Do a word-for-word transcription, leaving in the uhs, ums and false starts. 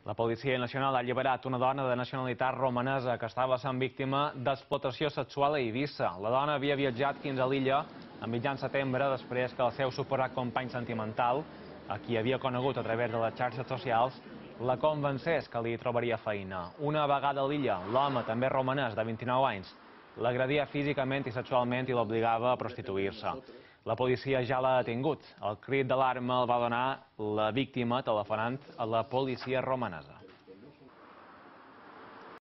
La Policia Nacional ha alliberat una dona de nacionalitat romanesa que estava sent víctima d'explotació sexual a Eivissa. La dona havia viatjat fins a l'illa a mitjan setembre després que el seu suposat company sentimental, a qui havia conegut a través de les xarxes socials, la convencés que li trobaria feina. Una vegada a l'illa, l'home, també romanès, de vint-i-nou anys, l'agredia físicament i sexualment i l'obligava a prostituir-se. La policia ja l'ha detingut. El crit d'alarma el va donar la víctima telefonant a la policia romanesa.